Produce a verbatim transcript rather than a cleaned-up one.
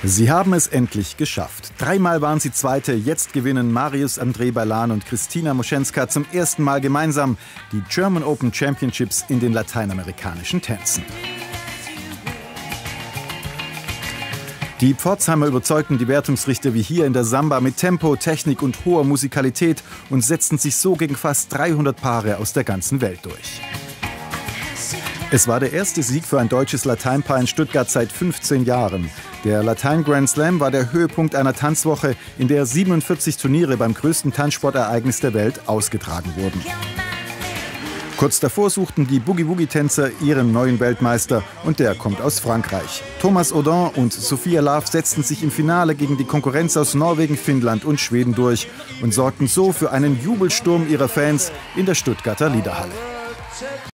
Sie haben es endlich geschafft. Dreimal waren sie Zweite, jetzt gewinnen Marius André Balan und Kristina Moschenska zum ersten Mal gemeinsam die German Open Championships in den lateinamerikanischen Tänzen. Die Pforzheimer überzeugten die Wertungsrichter wie hier in der Samba mit Tempo, Technik und hoher Musikalität und setzten sich so gegen fast dreihundert Paare aus der ganzen Welt durch. Es war der erste Sieg für ein deutsches Lateinpaar in Stuttgart seit fünfzehn Jahren. Der Latein Grand Slam war der Höhepunkt einer Tanzwoche, in der siebenundvierzig Turniere beim größten Tanzsportereignis der Welt ausgetragen wurden. Kurz davor suchten die Boogie-Woogie-Tänzer ihren neuen Weltmeister und der kommt aus Frankreich. Thomas Audin und Sophia Love setzten sich im Finale gegen die Konkurrenz aus Norwegen, Finnland und Schweden durch und sorgten so für einen Jubelsturm ihrer Fans in der Stuttgarter Liederhalle.